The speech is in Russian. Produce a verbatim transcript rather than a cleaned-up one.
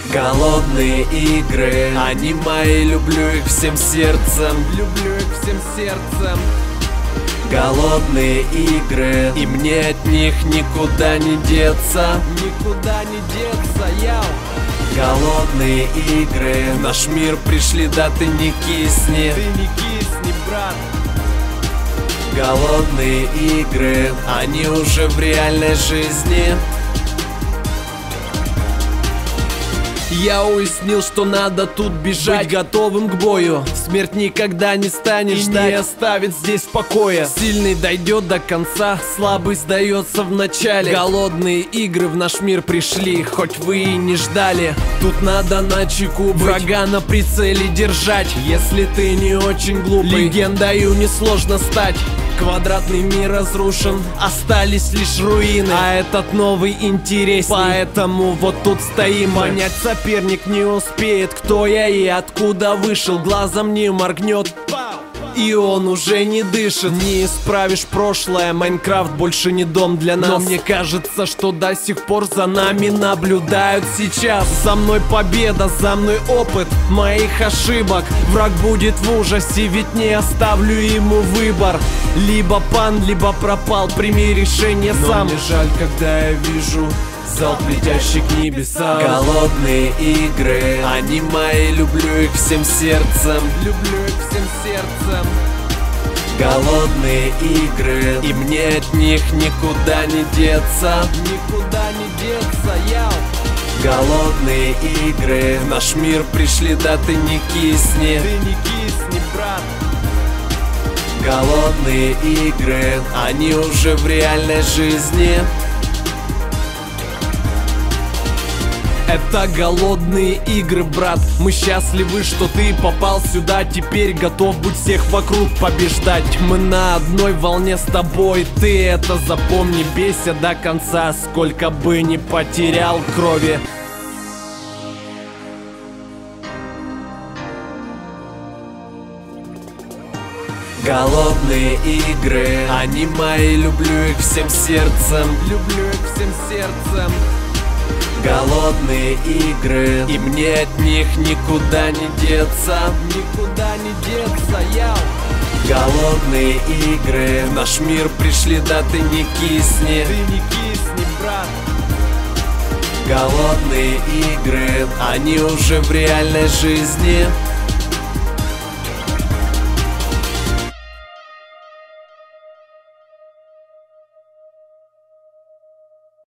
Голодные игры, они мои, люблю их всем сердцем. Люблю их всем сердцем. Голодные игры, и мне от них никуда не деться. Никуда не деться, яу. Голодные игры, в наш мир пришли, да ты не кисни. Ты не кисни, брат. Голодные игры, они уже в реальной жизни. Я уяснил, что надо тут бежать, быть готовым к бою. Смерть никогда не станет и ждать, не оставит здесь в покое. Сильный дойдет до конца, слабый сдается в начале. Голодные игры в наш мир пришли, хоть вы и не ждали. Тут надо начеку быть, врага на прицеле держать. Если ты не очень глупый, легендою несложно стать. Квадратный мир разрушен, остались лишь руины, а этот новый интересней, поэтому вот тут стоим. Понять соперник не успеет, кто я и откуда вышел. Глазом не моргнет, и он уже не дышит. Не исправишь прошлое, Майнкрафт больше не дом для нас. Но мне кажется, что до сих пор за нами наблюдают сейчас. За мной победа, за мной опыт моих ошибок. Враг будет в ужасе, ведь не оставлю ему выбор. Либо пан, либо пропал, прими решение сам. Но мне жаль, когда я вижу залп, летящий к небесам. Голодные игры, они мои, люблю их всем сердцем. Люблю их всем сердцем. Голодные игры, и мне от них никуда не деться. Никуда не деться, яу. Голодные игры, в наш мир пришли, да ты не кисни. Ты не кисни, брат. Голодные игры, они уже в реальной жизни. Это голодные игры, брат. Мы счастливы, что ты попал сюда. Теперь готов быть всех вокруг побеждать. Мы на одной волне с тобой, ты это запомни. Бейся до конца, сколько бы ни потерял крови. Голодные игры, они мои, люблю их всем сердцем. Люблю их всем сердцем. Голодные игры, и мне от них никуда не деться. Никуда не деться, яу. Голодные игры, в наш мир пришли, да ты не кисни. Ты не кисни, брат. Голодные игры, они уже в реальной жизни.